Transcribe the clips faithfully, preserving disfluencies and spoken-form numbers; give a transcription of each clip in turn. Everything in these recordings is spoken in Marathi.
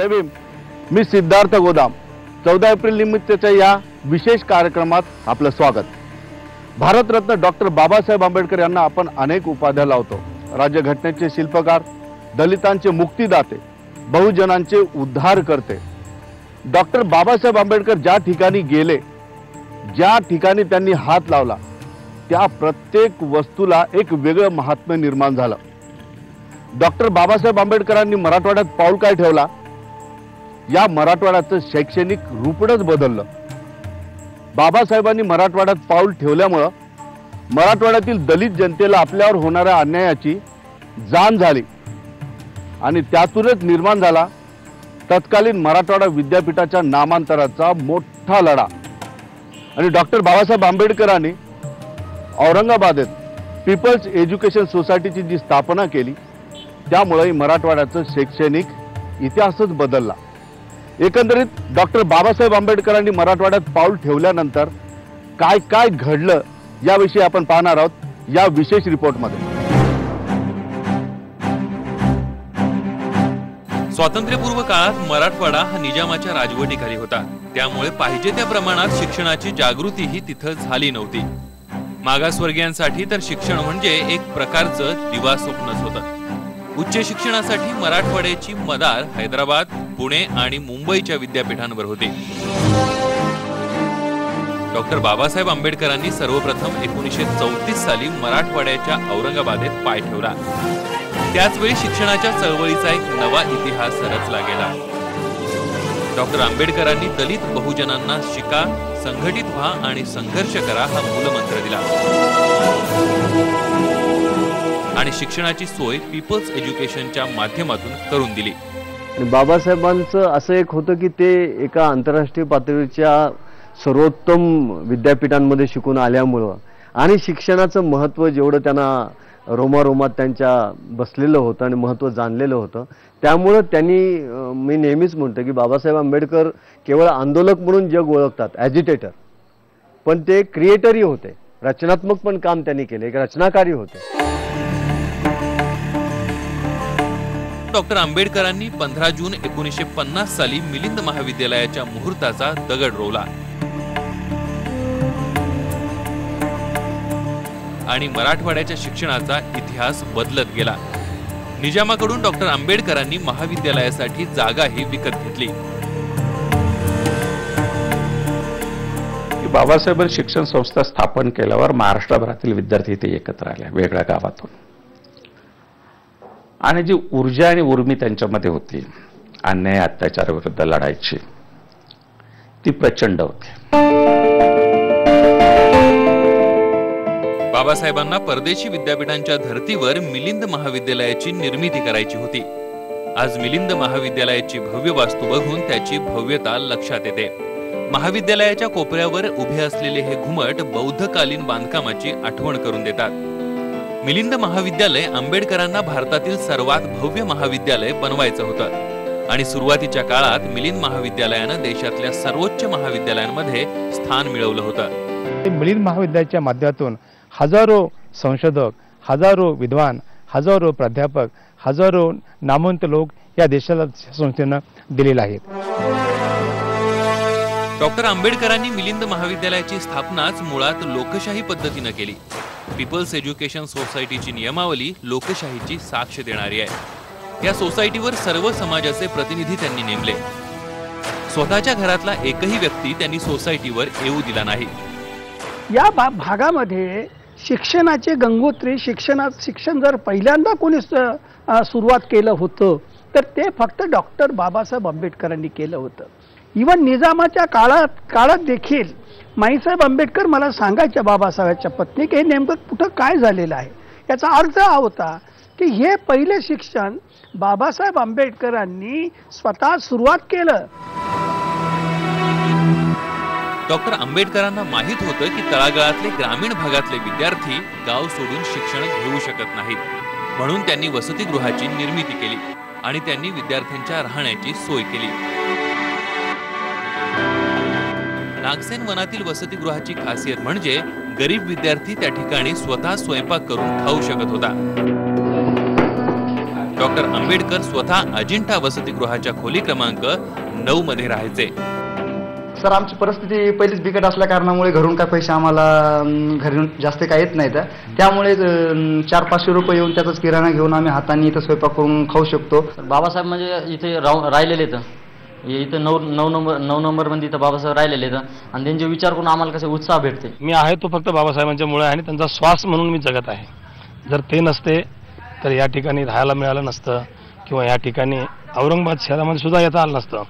जय भीम। मी सिद्धार्थ गोदाम। चौदा एप्रिल निमित्तच्या या विशेष कार्यक्रमात आपलं स्वागत। भारतरत्न डॉक्टर बाबासाहेब आंबेडकर यांना आपण अनेक उपाध्या लावतो। राज्यघटनेचे शिल्पकार, दलितांचे मुक्तिदाते, बहुजनांचे उद्धार करते। डॉक्टर बाबासाहेब आंबेडकर ज्या ठिकाणी गेले, ज्या ठिकाणी त्यांनी हात लावला, त्या प्रत्येक वस्तूला एक वेगळं महात्म्य निर्माण झालं। डॉक्टर बाबासाहेब आंबेडकरांनी मराठवाड्यात पाऊल काय ठेवला, या मराठवाड्याचं शैक्षणिक रूपच बदललं। बाबासाहेबांनी मराठवाड्यात पाऊल ठेवल्यामुळे मराठवाड्यातील दलित जनतेला आपल्यावर होणाऱ्या अन्यायाची जाण झाली आणि त्यातूनच निर्माण झाला तत्कालीन मराठवाडा विद्यापीठाच्या नामांतराचा मोठा लढा। आणि डॉक्टर बाबासाहेब आंबेडकरांनी औरंगाबादेत पीपल्स एज्युकेशन सोसायटीची जी स्थापना केली, त्यामुळे मराठवाड्याचा शैक्षणिक इतिहासच बदलला। एकंदरीत डॉक्टर बाबासाहेब आंबेडकरांनी मराठवाड्यात पाऊल ठेवल्यानंतर काय काय घडलं याविषयी आपण पाहणार आहोत या विशेष रिपोर्टमध्ये। स्वातंत्र्यपूर्व काळात मराठवाडा हा निजामाच्या राजवटीखाली होता, त्यामुळे पाहिजे त्या प्रमाणात शिक्षणाची जागृतीही तिथं झाली नव्हती। मागासवर्गीयांसाठी तर शिक्षण म्हणजे एक प्रकारचं दिवा स्वप्नच होतं। उच्च शिक्षणासाठी मराठवाड्याची मदार हैदराबाद, पुणे आणि मुंबईच्या विद्यापीठांवर होती। डॉक्टर बाबासाहेब आंबेडकरांनी सर्वप्रथम एकोणीसशे चौतीस साली मराठवाड्याच्या औरंगाबादेत पाय ठेवला। त्याचवेळी शिक्षणाच्या चळवळीचा एक नवा इतिहास रचला गेला। डॉक्टर आंबेडकरांनी दलित बहुजनांना शिका, संघटित व्हा आणि संघर्ष करा हा मूलमंत्र दिला आणि शिक्षणाची सोय पीपल्स एज्युकेशनच्या माध्यमातून करून दिली। बाबासाहेबांचं असं एक होतं की ते एका आंतरराष्ट्रीय पातळीच्या सर्वोत्तम विद्यापीठांमध्ये शिकून आल्यामुळं आणि शिक्षणाचं महत्त्व जेवढं त्यांना रोमारोमात त्यांच्या बसलेलं होतं आणि महत्त्व जाणलेलं होतं, त्यामुळं त्यांनी, मी नेहमीच म्हणतो की बाबासाहेब आंबेडकर केवळ आंदोलक म्हणून जग ओळखतात, ॲजिटेटर, पण ते क्रिएटरही होते, रचनात्मक पण काम त्यांनी केले, एक रचनाकारी होते। डॉक्टर आंबेडकरांनी पंधरा जून एकोणीसशे पन्नास साली मिलिंद महाविद्यालयाच्या मुहूर्ताचा दगड रोवला आणि मराठवाड्याच्या शिक्षणाचा इतिहास बदलत गेला। निजामाकडून डॉक्टर आंबेडकरांनी महाविद्यालयासाठी जागाही विकत घेतली। बाबासाहेब शिक्षण संस्था स्थापन केल्यावर महाराष्ट्रभरातील विद्यार्थी इथे एकत्र आले, वेगळ्या गावातून, आणि जी ऊर्जा आणि उर्मी त्यांच्यामध्ये होती अन्याय अत्याचाराविरुद्ध लढायची, ती प्रचंड होती। बाबासाहेबांना परदेशी विद्यापीठांच्या धर्तीवर मिलिंद महाविद्यालयाची निर्मिती करायची होती। आज मिलिंद महाविद्यालयाची भव्य वास्तू बघून त्याची भव्यता लक्षात येते। महाविद्यालयाच्या कोपऱ्यावर उभे असलेले हे घुमट बौद्धकालीन बांधकामाची आठवण करून देतात। मिलिंद महाविद्यालय आंबेडकरांना भारतातील सर्वात भव्य महाविद्यालय बनवायचं होतं आणि सुरुवातीच्या काळात मिलिंद महाविद्यालयानं देशातल्या सर्वोच्च महाविद्यालयांमध्ये स्थान मिळवलं होतं। मिलिंद महाविद्यालयाच्या माध्यमातून हजारो संशोधक, हजारो विद्वान, हजारो प्राध्यापक, हजारो नामवंत लोक या देशाला संस्थेनं दिलेले आहेत। डॉक्टर आंबेडकरांनी मिलिंद महाविद्यालयाची स्थापनाच मुळात लोकशाही पद्धतीनं केली। पीपल्स एज्युकेशन सोसायटीची नियमावली लोकशाहीची साक्ष देणारी आहे। या सोसायटीवर सर्व समाजाचे प्रतिनिधी त्यांनी नेमले। स्वतःच्या घरातला एकही व्यक्ती त्यांनी सोसायटीवर येऊ दिला नाही। या भागामध्ये शिक्षणाचे गंगोत्री, शिक्षणात शिक्षण जर पहिल्यांदा कोणी सुरुवात केलं होतं तर ते फक्त डॉक्टर बाबासाहेब आंबेडकरांनी केलं होतं। इवन निजामाच्या काळात काळात देखील माईसाहेब आंबेडकर मला सांगायच्या, बाबासाहेबांच्या पत्नी, की हे नेमकं कुठं काय झालेलं आहे। याचा अर्थ हा होता की हे पहिले शिक्षण बाबासाहेब आंबेडकरांनी स्वतः सुरुवात केलं। डॉक्टर आंबेडकरांना माहित होतं की तळागाळातले ग्रामीण भागातले विद्यार्थी गाव सोडून शिक्षण घेऊ शकत नाहीत, म्हणून त्यांनी वसतिगृहाची निर्मिती केली आणि त्यांनी विद्यार्थ्यांच्या राहण्याची सोय केली। नागसेन वनातील वसतिगृहाची खासियत म्हणजे गरीब विद्यार्थी त्या ठिकाणी स्वतः स्वयंपाक करून खाऊ शकत होता। डॉक्टर आंबेडकर स्वतः अजिंठा वसतिगृहाच्या खोली क्रमांक नऊ मध्ये राहायचे. सर, आमची परिस्थिती पहिलीच बिकट असल्या कारणामुळे घरून काय पैसे आम्हाला अं, घरून जास्त काय येत नाहीत. त्यामुळे अं, चार पाचशे रुपये येऊन त्याचाच किराणा घेऊन आम्ही हाताने इथं स्वयंपाक करून खाऊ शकतो. बाबासाहेब म्हणजे इथे राहून राहिलेले तर इथं नऊ नऊ नंबर नऊ नंबरमध्ये इथं बाबासाहेब राहिलेले तर आणि त्यांचे विचार करून आम्हाला कसे उत्साह भेटते. मी आहे तो फक्त बाबासाहेबांच्या मुळे आहे आणि त्यांचा श्वास म्हणून मी जगत आहे. जर ते नसते तर या ठिकाणी राहायला मिळालं नसतं किंवा या ठिकाणी औरंगाबाद शहरामध्ये सुद्धा येता आलं नसतं.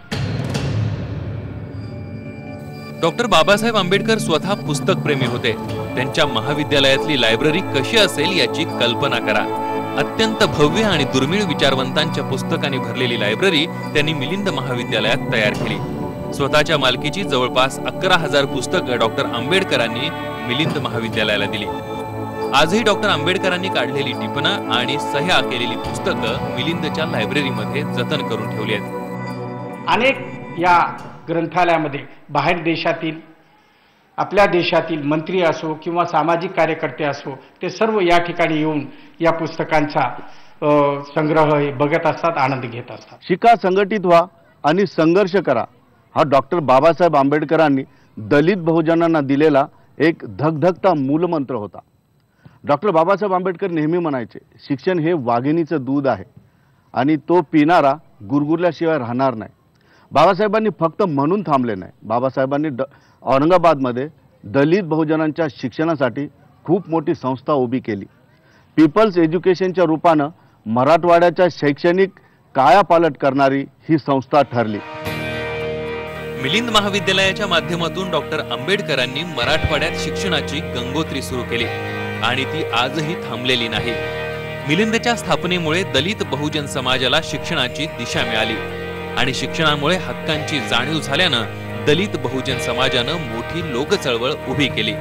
डॉक्टर बाबासाहेब आंबेडकर स्वतः पुस्तक प्रेमी होते. त्यांच्या महाविद्यालयातली लायब्ररी कशी असेल याची कल्पना करा. अत्यंत भव्य आणि दुर्मिळ विचारवंतांच्या पुस्तकांनी भरलेली लायब्ररी त्यांनी मिलिंद महाविद्यालयात तयार केली. स्वतःच्या मालकीची जवळपास अकरा हजार पुस्तकं डॉक्टर आंबेडकरांनी मिलिंद महाविद्यालयाला दिली. आजही डॉक्टर आंबेडकरांनी काढलेली टिपणं आणि सह्या केलेली पुस्तकं मिलिंदच्या लायब्ररीमध्ये जतन करून ठेवली आहेत. अनेक या ग्रंथालयामध्ये बाहेर देशातील आपल्या देशातील मंत्री असो किंवा सामाजिक कार्यकर्ते असो ते सर्व या ठिकाणी येऊन या पुस्तकांचा अ, संग्रह हे बघत असतात, आनंद घेत असतात. शिका, संघटित व्हा आणि संघर्ष करा हा डॉक्टर बाबासाहेब आंबेडकरांनी दलित बहुजनांना दिलेला एक धगधगता मूलमंत्र होता. डॉक्टर बाबासाहेब आंबेडकर नेहमी म्हणायचे, शिक्षण हे वाघिणीचं दूध आहे आणि तो पिणारा गुरगुरल्याशिवाय राहणार नाही. बाबासाहेबांनी फक्त म्हणून थांबले नाही. बाबासाहेबांनी ड औरंगाबादमध्ये दलित बहुजनांच्या शिक्षणासाठी खूप मोठी संस्था उभी केली. पीपल्स एज्युकेशनच्या रूपानं मराठवाड्याच्या शैक्षणिक कायापालट करणारी ही संस्था ठरली. मिलिंद महाविद्यालयाच्या माध्यमातून डॉक्टर आंबेडकरांनी मराठवाड्यात शिक्षणाची गंगोत्री सुरू केली आणि ती आजही थांबलेली नाही. मिलिंदच्या स्थापनेमुळे दलित बहुजन समाजाला शिक्षणाची दिशा मिळाली आणि शिक्षणामुळे हक्कांची जाणीव झाल्यानं दलित बहुजन समाजानं मोठी लोक चळवळ उभी केली.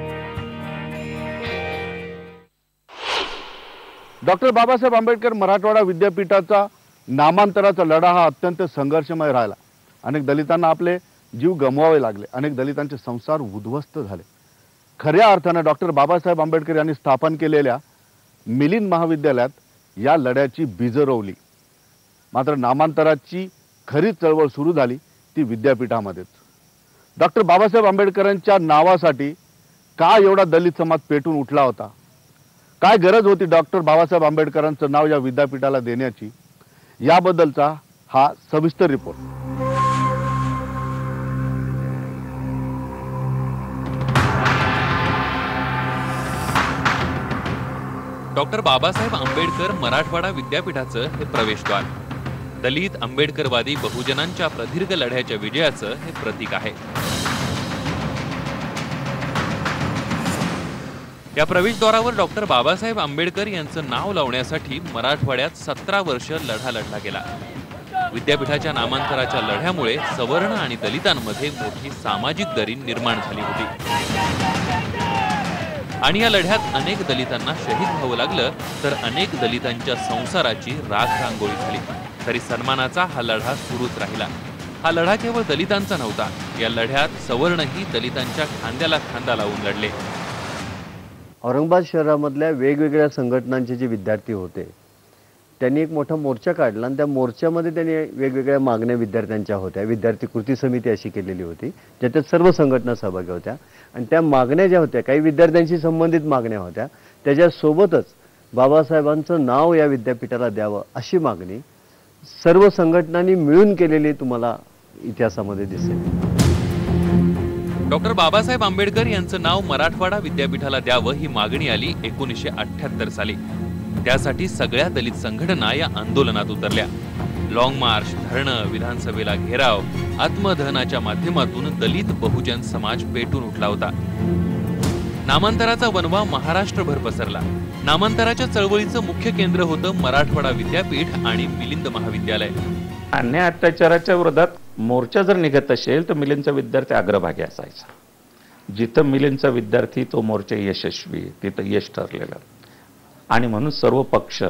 डॉक्टर बाबासाहेब आंबेडकर मराठवाडा विद्यापीठाचा नामांतराचा लढा हा अत्यंत संघर्षमय राहिला. अनेक दलितांना आपले जीव गमवावे लागले. अनेक दलितांचे संसार उद्ध्वस्त झाले. खऱ्या अर्थानं डॉक्टर बाबासाहेब आंबेडकर यांनी स्थापन केलेल्या मिलिंद महाविद्यालयात या लढ्याची बीजं रोवली. मात्र नामांतराची खरी चळवळ सुरू झाली ती विद्यापीठामध्येच. डॉक्टर बाबासाहेब आंबेडकरांच्या नावासाठी का एवढा दलित समाज पेटून उठला होता? काय गरज होती डॉक्टर बाबासाहेब आंबेडकरांचं नाव या विद्यापीठाला देण्याची? याबद्दलचा हा सविस्तर रिपोर्ट. डॉक्टर बाबासाहेब आंबेडकर मराठवाडा विद्यापीठाचं हे प्रवेशद्वार. दलित आंबेडकरवादी बहुजनांच्या प्रदीर्घ लढ्याच्या विजयाचं हे प्रतीक आहे. या प्रवेशद्वारावर डॉक्टर बाबासाहेब आंबेडकर यांचं नाव लावण्यासाठी मराठवाड्यात सतरा वर्ष लढा लढला गेला. विद्यापीठाच्या नामांतराच्या लढ्यामुळे सवर्ण आणि दलितांमध्ये मोठी सामाजिक दरी निर्माण झाली होती आणि या लढ्यात अनेक दलितांना शहीद व्हावं लागलं तर अनेक दलितांच्या संसाराची राख रांगोळी झाली. तरी सन्मानाचा हा लढा सुरूच राहिला. हा लढा केवळ दलितांचा नव्हता. या लढ्यात सवर्णही दलितांच्या खांद्याला खांदा लावून लढले. औरंगाबाद शहरामधल्या वेगवेगळ्या संघटनांचे जे विद्यार्थी होते त्यांनी एक मोठा मोर्चा काढला आणि त्या मोर्चामध्ये त्यांनी वेगवेगळ्या मागण्या विद्यार्थ्यांच्या होत्या. विद्यार्थी कृती समिती अशी केलेली होती ज्याच्यात सर्व संघटना सहभागी होत्या आणि त्या मागण्या ज्या होत्या काही विद्यार्थ्यांशी संबंधित मागण्या होत्या. त्याच्यासोबतच बाबासाहेबांचं नाव या विद्यापीठाला द्यावं अशी मागणी सर्व संघटनांनी मिळून केलेली तुम्हाला इतिहासामध्ये दिसेल. डॉक्टर बाबासाहेब आंबेडकर यांचं नाव मराठवाडा विद्यापीठाला द्यावं ही मागणी आली एकोणीसशे अठ्ठ्याहत्तर साली. त्यासाठी सगळ्या दलित संघटना या आंदोलनात उतरल्या. लॉंग मार्च, धरणं, विधानसभेला घेराव, आत्मदहनाच्या माध्यमातून दलित बहुजन समाज पेटून उठला होता. नामांतराचा वणवा महाराष्ट्रभर पसरला. नामांतराच्या चळवळीचं मुख्य केंद्र होतं मराठवाडा विद्यापीठ आणि मिलिंद महाविद्यालय. अन्याय अत्याचाराच्या विरोधात मोर्चा जर निघत असेल तर मिलिंदचा विद्यार्थी अग्रभागी असायचा. जिथं मिलिंदचा विद्यार्थी तो मोर्चा यशस्वी, तिथं यश ठरलेलं. आणि म्हणून सर्व पक्ष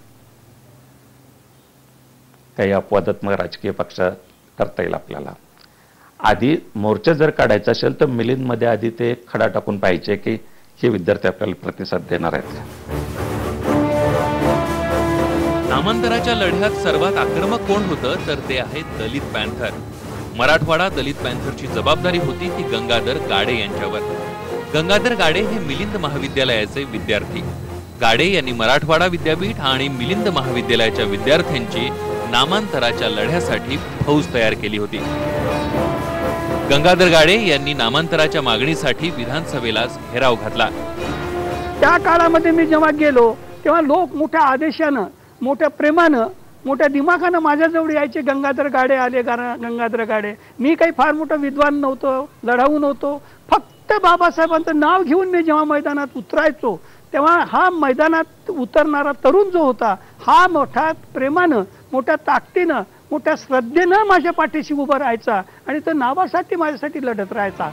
काही अपवादात्मक राजकीय पक्ष करता येईल आपल्याला. आधी मोर्चा जर काढायचा असेल तर मिलिंदमध्ये आधी ते खडा टाकून पाहिजे की हे विद्यार्थी आपल्याला प्रतिसाद देणार आहेत. नामांतराच्या लढ्यात सर्वात आक्रमक कोण होतं तर ते आहे दलित पॅन्थर. मराठवाडा दलित पॅन्थरची जबाबदारी होती ती गंगाधर गाडे यांच्यावर. गंगाधर गाडे हे मिलिंद महाविद्यालयाचे विद्यार्थी. गाडे यांनी मराठवाडा विद्यापीठ आणि मिलिंद महाविद्यालयाच्या विद्यार्थ्यांची नामांतराच्या लढ्यासाठी फौज तयार केली होती. गंगाधर गाडे यांनी नामांतराच्या मागणीसाठी विधानसभेला घेराव घातला. त्या काळामध्ये मी जेव्हा गेलो तेव्हा लोक मोठ्या आदेशानं, मोठ्या प्रेमानं, मोठ्या दिमाखानं माझ्याजवळ यायचे. गंगाधर गाडे आले, गंगाधर गाडे. मी काही फार मोठा विद्वान नव्हतो, लढाऊ नव्हतो. फक्त बाबासाहेबांचं नाव घेऊन मी जेव्हा मैदानात उतरायचो तेव्हा हा मैदानात उतरणारा तरुण जो होता हा मोठ्या प्रेमानं, मोठ्या ताकदीनं, मोठ्या श्रद्धेनं माझ्या पाठीशी उभा राहायचा आणि तो नावासाठी माझ्यासाठी लढत राहायचा.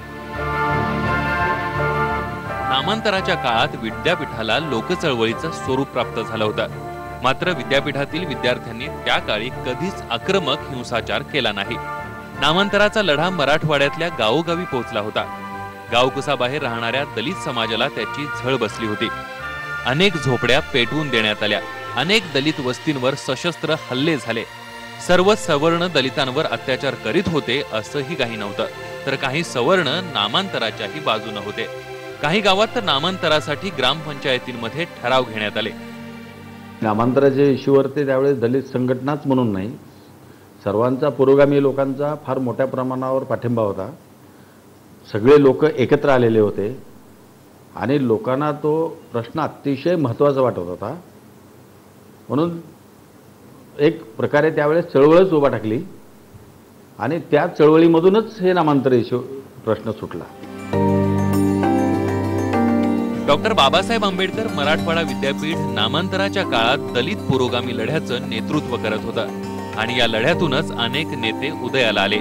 नामांतराच्या काळात विद्यापीठाला लोकचळवळीचं स्वरूप प्राप्त झालं होतं. मात्र विद्यापीठातील विद्यार्थ्यांनी त्या काळी कधीच आक्रमक हिंसाचार केला नाही. नामांतराचा लढा मराठवाड्यातल्या गावोगावी पोहोचला होता. गावकुसाबाहेर राहणाऱ्या दलित समाजाला त्याची झळ बसली होती. अनेक झोपड्या पेटवून देण्यात आल्या. अनेक दलित वस्तींवर सशस्त्र हल्ले झाले. सर्व सवर्ण दलितांवर अत्याचार करीत होते असंही काही नव्हतं, तर काही सवर्ण नामांतराच्याही बाजूने होते. काही गावात तर नामांतरासाठी ग्रामपंचायतींमध्ये ठराव घेण्यात आले. नामांतराच्या इश्यूवर ते त्यावेळेस दलित संघटनाच म्हणून नाही, सर्वांचा पुरोगामी लोकांचा फार मोठ्या प्रमाणावर पाठिंबा होता. सगळे लोक एकत्र आलेले होते आणि लोकांना तो प्रश्न अतिशय महत्त्वाचा वाटत होता. म्हणून एक प्रकारे त्यावेळेस चळवळच उभा टाकली आणि त्या चळवळीमधूनच हे नामांतर इश्यू प्रश्न सुटला. डॉक्टर बाबासाहेब आंबेडकर मराठवाडा विद्यापीठ नामांतराच्या काळात दलित पुरोगामी लढ्याचं नेतृत्व करत होतं आणि या लढ्यातूनच अनेक नेते उदयाला आले.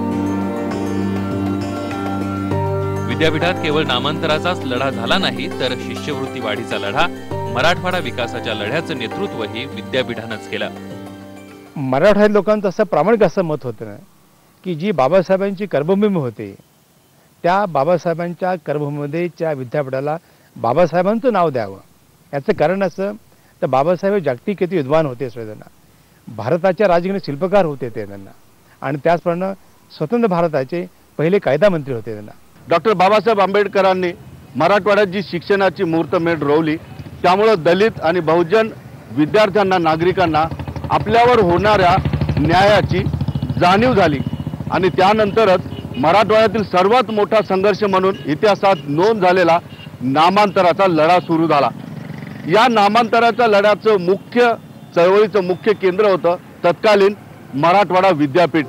विद्यापीठात केवळ नामांतराचाच लढा झाला नाही तर शिष्यवृत्ती वाढीचा लढा, मराठवाडा विकासाच्या लढ्याचं नेतृत्वही विद्यापीठानंच केलं. मराठवाड्यात लोकांचं असं प्रामाणिक असं मत होतं की जी बाबासाहेबांची कर्मभूमी होती त्या बाबासाहेबांच्या कर्मभूमीमध्ये त्या विद्यापीठाला बाबासाहेबांचं नाव द्यावं. याचं कारण असं तर बाबासाहेब जागतिक किती विद्वान होते त्यांना, भारताच्या राजकीय शिल्पकार होते ते त्यांना, आणि त्याचप्रमाणे स्वतंत्र भारताचे पहिले कायदा मंत्री होते त्यांना. डॉक्टर बाबासाहेब आंबेडकरांनी मराठवाड्यात जी शिक्षणाची मुहूर्तमेढ रोवली त्यामुळे दलित आणि बहुजन विद्यार्थ्यांना, नागरिकांना आपल्यावर होणाऱ्या न्यायाची जाणीव झाली आणि त्यानंतरच मराठवाड्यातील सर्वात मोठा संघर्ष म्हणून इतिहासात नोंद झालेला नामांतराचा लढा सुरू झाला. या नामांतराच्या लढ्याचं मुख्य चळवळीचं मुख्य केंद्र होतं तत्कालीन मराठवाडा विद्यापीठ.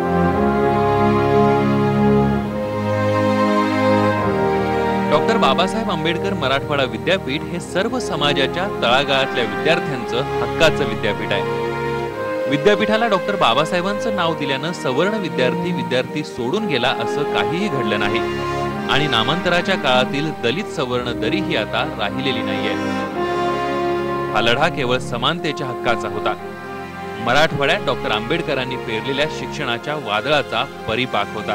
डॉक्टर बाबासाहेब आंबेडकर मराठवाडा विद्यापीठ हे सर्व समाजाच्या तळागाळातल्या विद्यार्थ्यांचं हक्काचं विद्यापीठ आहे. विद्यापीठाला डॉक्टर बाबासाहेबांचं नाव दिल्यानं सवर्ण विद्यार्थी विद्यार्थी सोडून गेला असं काहीही घडलं नाही आणि नामांतराच्या काळातील दलित सवर्ण दरीही आता राहिलेली नाहीये. हा लढा केवळ समानतेच्या हक्काचा होता. मराठवाड्यात डॉक्टर आंबेडकरांनी पेरलेल्या शिक्षणाच्या वादळाचा परिपाक होता.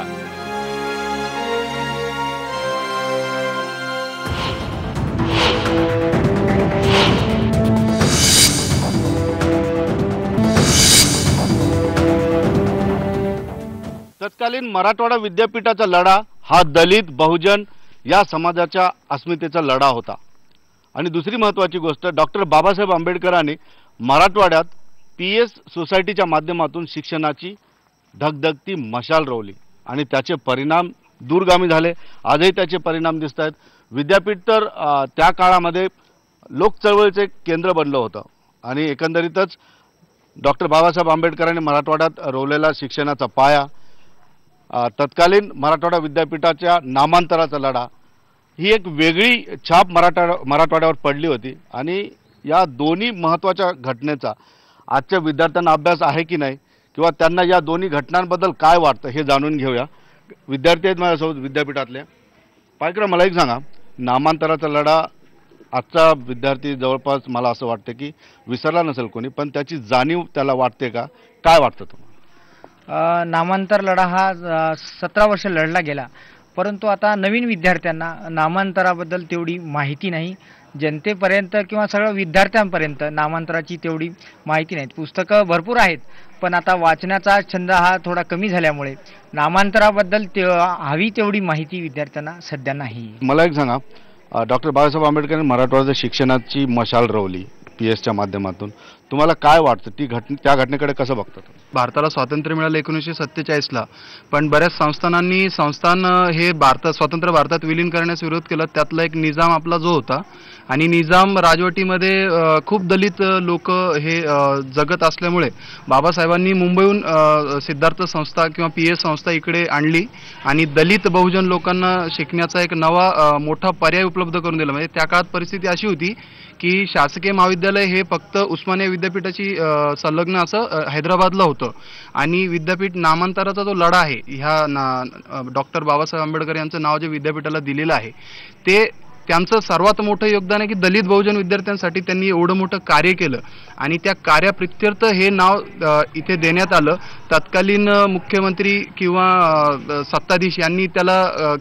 तत्कालीन मराठवाडा विद्यापीठाचा लढा हा दलित बहुजन या समाजाच्या अस्मितेचा लढा होता. आणि दुसरी महत्त्वाची गोष्ट, डॉक्टर बाबासाहेब आंबेडकरांनी मराठवाड्यात पी एस सोसायटीच्या माध्यमातून शिक्षणाची धगधगती मशाल रोवली आणि त्याचे परिणाम दूरगामी झाले. आजही त्याचे परिणाम दिसत आहेत. विद्यापीठ तर त्या काळामध्ये लोक चळवळीचे केंद्र बनलं होतं आणि एकंदरीतच डॉक्टर बाबासाहेब आंबेडकरांनी मराठवाड्यात रोवलेला शिक्षणाचा पाया, तत्कालीन मराठवाडा विद्यापीठाच्या नामांतराचा लढा ही एक वेगळी छाप मराठा मराठवाड्यावर पडली होती. आणि या दोन्ही महत्त्वाच्या घटनेचा आजच्या विद्यार्थ्यांना अभ्यास आहे की नाही किंवा त्यांना या दोन्ही घटनांबद्दल काय वाटतं हे जाणून घेऊया. विद्यार्थी आहेत माझ्यासोबत विद्यापीठातल्या. पायकरा, मला एक सांगा, नामांतराचा लढा आजचा विद्यार्थी जवळपास मला असं वाटतं की विसरला नसेल कोणी, पण त्याची जाणीव त्याला वाटते का? काय वाटतं तुम्हाला? नामांतर लढा हा सतरा वर्ष लढला गेला, परंतु आता नवीन विद्यार्थ्यांना नामांतराबद्दल तेवढी माहिती नाही, जनतेपर्यंत किंवा सगळं विद्यार्थ्यांपर्यंत नामांतराची तेवढी माहिती नाहीत. पुस्तकं भरपूर आहेत, पण आता वाचण्याचा छंद हा थोडा कमी झाल्यामुळे नामांतराबद्दल ते हवी तेवढी माहिती विद्यार्थ्यांना सध्या नाही. मला एक सांगा, डॉक्टर बाबासाहेब आंबेडकरांनी मराठवाड्याच्या शिक्षणाची मशाल रोवली पी एसच्या माध्यमातून. तुम्हाला काय वाटतं, ती घटना त्या घटनेकडे कसं बघतात? भारताला स्वातंत्र्य मिळालं एकोणीसशे सत्तेचाळीसला, पण बऱ्याच संस्थानांनी संस्थान हे भारतात स्वतंत्र भारतात विलीन करण्यास विरोध केला. त्यातला एक निजाम आपला जो होता, आणि निजाम राजवटीमध्ये खूप दलित लोक हे जगत असल्यामुळे बाबासाहेबांनी मुंबईहून सिद्धार्थ संस्था किंवा पी एस संस्था इकडे आणली आणि दलित बहुजन लोकांना शिकण्याचा एक नवा मोठा पर्याय उपलब्ध करून दिला. म्हणजे त्या काळात परिस्थिती अशी होती की शासकीय महाविद्यालय हे फक्त उस्मानिया विद्यापीठाची संलग्न असं हैदराबादला होतं, आणि विद्यापीठ नामांतराचा जो लढा आहे ह्या ना डॉक्टर बाबासाहेब आंबेडकर यांचं नाव जे विद्यापीठाला दिलेलं आहे ते त्यांचं सर्वात मोठं योगदान आहे की दलित बहुजन विद्यार्थ्यांसाठी त्यांनी एवढं मोठं कार्य केलं, आणि त्या कार्याप्रित्यर्थ हे नाव इथे देण्यात आलं. तत्कालीन मुख्यमंत्री किंवा सत्ताधीश यांनी त्याला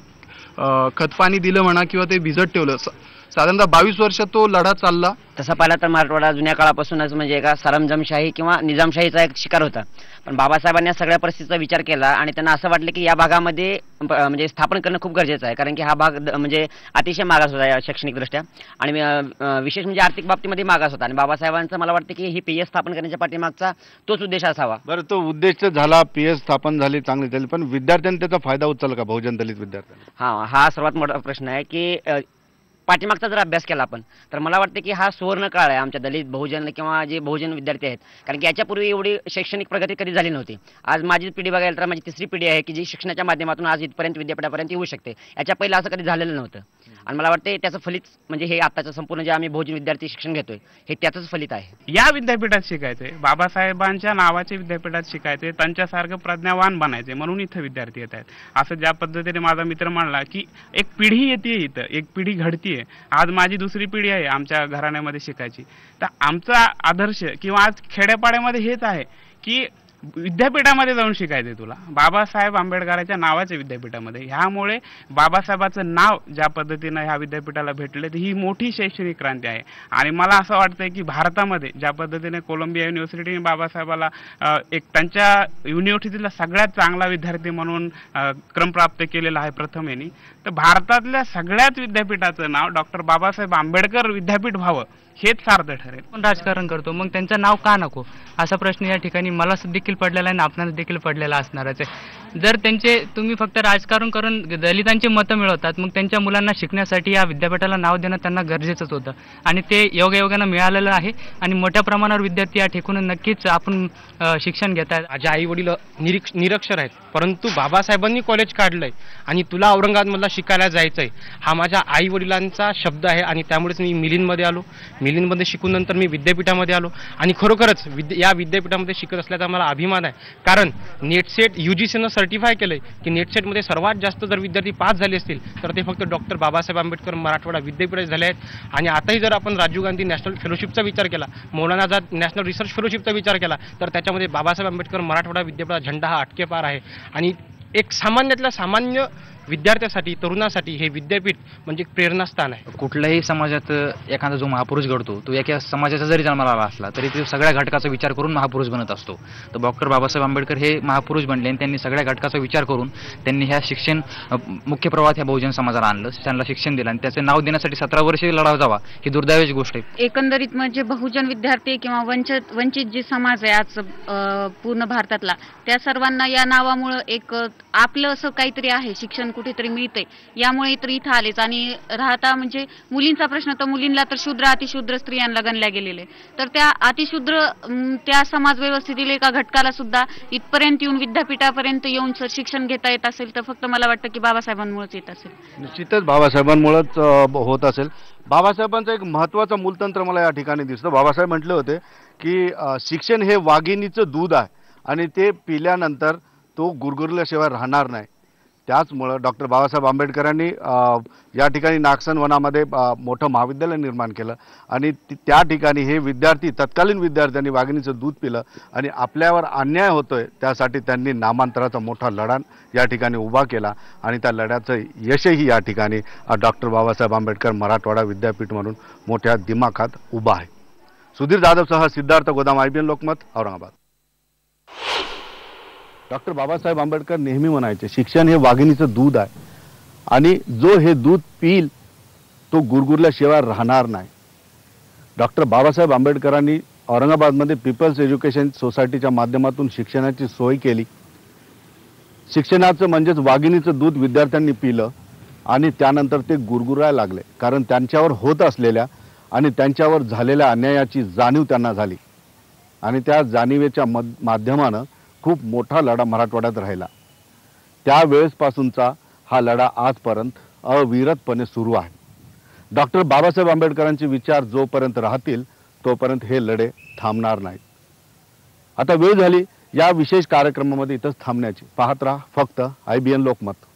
खतपाणी दिलं म्हणा किंवा ते भिजत ठेवलं. साधारणतः बावीस वर्ष तो लढा चालला. तसा पाहिला तर मराठवाडा जुन्या काळापासूनच म्हणजे एका सरंजामशाही किंवा निजामशाहीचा एक शिकार होता, पण बाबासाहेबांनी या सगळ्या परिस्थितीचा विचार केला आणि त्यांना असं वाटलं की या भागामध्ये म्हणजे स्थापन करणं खूप गरजेचं आहे, कारण की हा भाग म्हणजे अतिशय मागास होता शैक्षणिकदृष्ट्या आणि विशेष म्हणजे आर्थिक बाबतीमध्ये मागास होता. आणि बाबासाहेबांचं मला वाटतं की ही पी एस स्थापन करण्याच्या पाठीमागचा तोच उद्देश असावा. बरं, तो उद्देश झाला, पी एस स्थापन झाली, चांगली झाली, पण विद्यार्थ्यांनी त्याचा फायदा उचलला का, बहुजन दलित विद्यार्थ्यांनी? हा हा सर्वात मोठा प्रश्न आहे की पाठीमागचा जर अभ्यास केला आपण तर मला वाटतं की हा सुवर्ण काळ आहे आमच्या दलित बहुजन किंवा जे बहुजन विद्यार्थी आहेत, कारण की याच्यापूर्वी एवढी शैक्षणिक प्रगती कधी झाली नव्हती. आज माझी पिढी बघायला तर माझी तिसरी पिढी आहे की जी शिक्षणाच्या माध्यमातून आज इथपर्यंत विद्यापीठापर्यंत येऊ शकते. याच्या पहिलं असं कधी झालेलं नव्हतं, आणि मला वाटतं त्याचं फलित म्हणजे हे आताचं संपूर्ण जे आम्ही बहुजन विद्यार्थी शिक्षण घेतोय हे त्याचंच फलित आहे. या विद्यापीठात शिकायचंय, बाबासाहेबांच्या नावाचे विद्यापीठात शिकायचे, त्यांच्यासारखं प्रज्ञावान बनायचे म्हणून इथं विद्यार्थी येत आहेत. असं ज्या पद्धतीने माझा मित्र म्हणला की एक पिढी येते इथं, एक पिढी घडतीये. आज माझी दुसरी पिढी आहे आमच्या घराण्यामध्ये शिकायची. तर आमचा आदर्श किंवा आज खेड्यापाड्यामध्ये हेच आहे की विद्यापीठामध्ये जाऊन शिकायचंय तुला, बाबासाहेब आंबेडकरांच्या नावाच्या विद्यापीठामध्ये. ह्यामुळे बाबासाहेबांचं नाव ज्या पद्धतीनं ह्या विद्यापीठाला भेटले तर ही मोठी शैक्षणिक क्रांती आहे. आणि मला असं वाटतंय की भारतामध्ये ज्या पद्धतीने कोलंबिया युनिव्हर्सिटीने बाबासाहेबाला एक त्यांच्या युनिव्हर्सिटीला सगळ्यात चांगला विद्यार्थी म्हणून क्रम प्राप्त केलेला आहे प्रथम यांनी, तर भारतातल्या सगळ्याच विद्यापीठाचं नाव डॉक्टर बाबासाहेब आंबेडकर विद्यापीठ व्हावं हेच सार्थ ठरेल. पण राजकारण करतो मग त्यांचं नाव का नको असा प्रश्न या ठिकाणी मला देखील पडलेला आहे आणि आपणाला देखील पडलेला असणारच आहे. जर त्यांचे तुम्ही फक्त राजकारण करून दलितांची मतं मिळवतात मग त्यांच्या मुलांना शिकण्यासाठी या विद्यापीठाला नाव देणं त्यांना गरजेचंच होतं, आणि ते योगायोगानं मिळालेलं आहे. आणि मोठ्या प्रमाणावर विद्यार्थी या ठिकाणी नक्कीच आपण शिक्षण घेत आहेत. माझे आई वडील निरीक्ष निरक्षर आहेत, परंतु बाबासाहेबांनी कॉलेज काढलंय आणि तुला औरंगाबादमधला शिकायला जायचंय हा माझ्या आई वडिलांचा शब्द आहे. आणि त्यामुळेच मी मिलिंदमध्ये आलो, मिलिंदमध्ये शिकून नंतर मी विद्यापीठामध्ये आलो, आणि खरोखरच विद्या या विद्यापीठामध्ये शिकत असल्याचा मला अभिमान आहे. कारण नेटसेट यू जी सीनं सर्टिफाय केलंय की नेटसेटमध्ये सर्वात जास्त जर विद्यार्थी पास झाले असतील तर ते फक्त डॉक्टर बाबासाहेब आंबेडकर मराठवाडा विद्यापीठात झाले आहेत. आणि आताही जर आपण राजीव गांधी नॅशनल फेलोशिपचा विचार केला, मौलाना आझाद नॅशनल रिसर्च फेलोशिपचा विचार केला तर त्याच्यामध्ये बाबासाहेब आंबेडकर मराठवाडा विद्यापीठाचा झेंडा हा अटकेपार आहे. आणि एक सामान्यातल्या सामान्य विद्यार्थ्यासाठी तरुणासाठी हे विद्यापीठ म्हणजे प्रेरणास्थान आहे. कुठल्याही समाजात एखादा जो महापुरुष घडतो तो एका समाजाचा जरी जन्माला आला असला तरी ते सगळ्या घटकाचा विचार करून महापुरुष बनत असतो. तर डॉक्टर बाबासाहेब आंबेडकर हे महापुरुष बनले आणि त्यांनी सगळ्या घटकाचा विचार करून त्यांनी ह्या शिक्षण मुख्य प्रवाहात ह्या बहुजन समाजाला आणलं, त्यांना शिक्षण दिलं आणि त्याचं नाव देण्यासाठी सतरा वर्षे लढावा जावा ही दुर्दैवाची गोष्ट आहे. एकंदरीत म्हणजे बहुजन विद्यार्थी किंवा वंचित वंचित जे समाज आहे आज पूर्ण भारतातला त्या सर्वांना या नावामुळे एक आपलं असं काहीतरी आहे, शिक्षण कुठेतरी मिळतंय यामुळे तर इथं आलेच. आणि राहता म्हणजे मुलींचा प्रश्न तर मुलींना तर शूद्र अतिशूद्र स्त्रियांना गणल्या गेलेले, तर त्या अतिशूद्र त्या समाज व्यवस्थेतील एका घटकाला सुद्धा इथपर्यंत येऊन विद्यापीठापर्यंत येऊन शिक्षण घेता येत असेल तर फक्त मला वाटतं की बाबासाहेबांमुळेच येत असेल. निश्चितच बाबासाहेबांमुळेच होत असेल. बाबासाहेबांचं एक महत्त्वाचं मूलतंत्र मला या ठिकाणी दिसतं. बाबासाहेब म्हटले होते की शिक्षण हे वाघिणीचं दूध आहे आणि ते पिल्यानंतर तो गुरगुरल्याशिवाय राहणार नाही. त्याचमुळं डॉक्टर बाबासाहेब आंबेडकरांनी अ, या ठिकाणी नागसन वनामध्ये अ, मोठं महाविद्यालय निर्माण केलं आणि ती- त्या ठिकाणी हे विद्यार्थी तत्कालीन विद्यार्थ्यांनी वाघिणीचं दूध पिलं आणि आपल्यावर अन्याय होतोय त्यासाठी त्यांनी नामांतराचा मोठा लढा या ठिकाणी उभा केला आणि त्या लढ्याचं यशही या ठिकाणी डॉक्टर बाबासाहेब आंबेडकर मराठवाडा विद्यापीठ म्हणून मोठ्या दिमाखात उभा आहे. सुधीर जाधवसह सिद्धार्थ गोदाम, आयबीएन लोकमत, औरंगाबाद. डॉक्टर बाबासाहेब आंबेडकर नेहमी म्हणायचे शिक्षण हे वाघिणीचं दूध आहे आणि जो हे दूध पिईल तो गुरगुरल्याशिवाय राहणार नाही. डॉक्टर बाबासाहेब आंबेडकरांनी औरंगाबादमध्ये पीपल्स एज्युकेशन सोसायटीच्या माध्यमातून शिक्षणाची सोय केली. शिक्षणाचं म्हणजेच वाघिणीचं दूध विद्यार्थ्यांनी पिलं आणि त्यानंतर ते गुरगुरायला लागले, कारण त्यांच्यावर होत असलेल्या आणि त्यांच्यावर झालेल्या अन्यायाची जाणीव त्यांना झाली आणि त्या जाणीवेच्या माध्यमानं खूप मोठा लढा मराठवाड्यात राहिला. त्यावेळेसपासूनचा हा लढा आजपर्यंत अविरतपणे सुरू आहे. डॉक्टर बाबासाहेब आंबेडकरांचे विचार जोपर्यंत राहतील तोपर्यंत हे लढे थांबणार नाहीत. आता वेळ झाली या विशेष कार्यक्रमामध्ये इथंच थांबण्याची. पाहत राहा फक्त आयबीएन लोकमत.